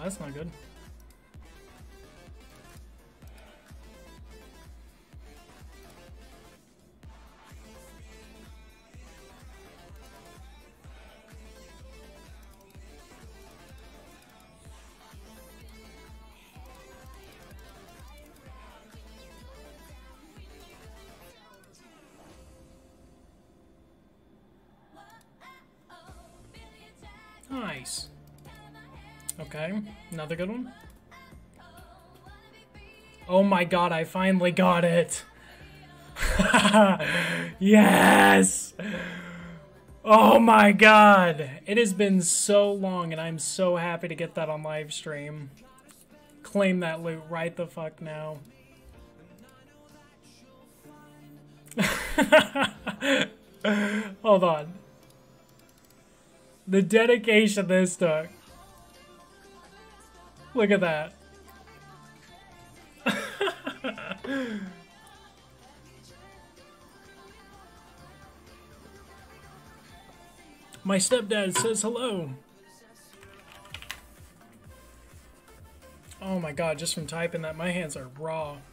that's not good. Nice. Okay, another good one. Oh my god, I finally got it. Yes! Oh my god. It has been so long and I'm so happy to get that on live stream. Claim that loot right the fuck now. Hold on. The dedication this took. Look at that. My stepdad says hello. Oh my god, just from typing that, my hands are raw.